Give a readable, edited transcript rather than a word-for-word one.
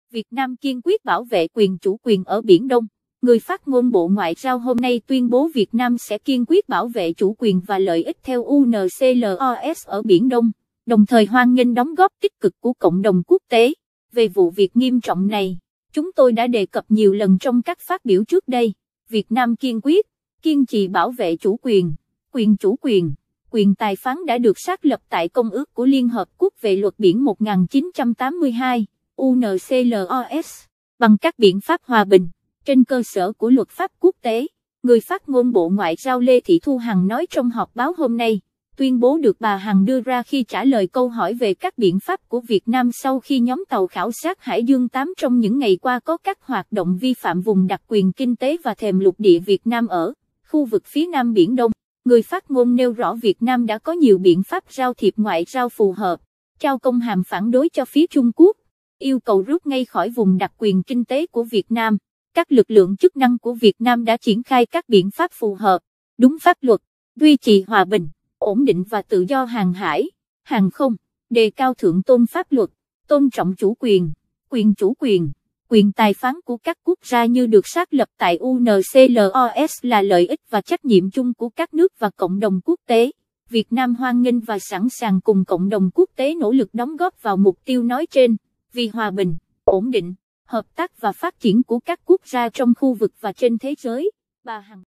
Việt Nam kiên quyết bảo vệ quyền chủ quyền ở Biển Đông. Người phát ngôn Bộ Ngoại giao hôm nay tuyên bố Việt Nam sẽ kiên quyết bảo vệ chủ quyền và lợi ích theo UNCLOS ở Biển Đông, đồng thời hoan nghênh đóng góp tích cực của cộng đồng quốc tế. Về vụ việc nghiêm trọng này, chúng tôi đã đề cập nhiều lần trong các phát biểu trước đây. Việt Nam kiên quyết, kiên trì bảo vệ chủ quyền, quyền chủ quyền, quyền tài phán đã được xác lập tại Công ước của Liên Hợp Quốc về luật biển 1982, UNCLOS, bằng các biện pháp hòa bình, trên cơ sở của luật pháp quốc tế. Người phát ngôn Bộ Ngoại giao Lê Thị Thu Hằng nói trong họp báo hôm nay, tuyên bố được bà Hằng đưa ra khi trả lời câu hỏi về các biện pháp của Việt Nam sau khi nhóm tàu khảo sát Hải Dương 8 trong những ngày qua có các hoạt động vi phạm vùng đặc quyền kinh tế và thềm lục địa Việt Nam ở khu vực phía Nam Biển Đông. Người phát ngôn nêu rõ Việt Nam đã có nhiều biện pháp giao thiệp ngoại giao phù hợp, trao công hàm phản đối cho phía Trung Quốc, yêu cầu rút ngay khỏi vùng đặc quyền kinh tế của Việt Nam. Các lực lượng chức năng của Việt Nam đã triển khai các biện pháp phù hợp, đúng pháp luật, duy trì hòa bình, ổn định và tự do hàng hải, hàng không, đề cao thượng tôn pháp luật, tôn trọng chủ quyền, quyền chủ quyền, quyền tài phán của các quốc gia như được xác lập tại UNCLOS là lợi ích và trách nhiệm chung của các nước và cộng đồng quốc tế. Việt Nam hoan nghênh và sẵn sàng cùng cộng đồng quốc tế nỗ lực đóng góp vào mục tiêu nói trên, vì hòa bình, ổn định, hợp tác và phát triển của các quốc gia trong khu vực và trên thế giới. Bà Hằng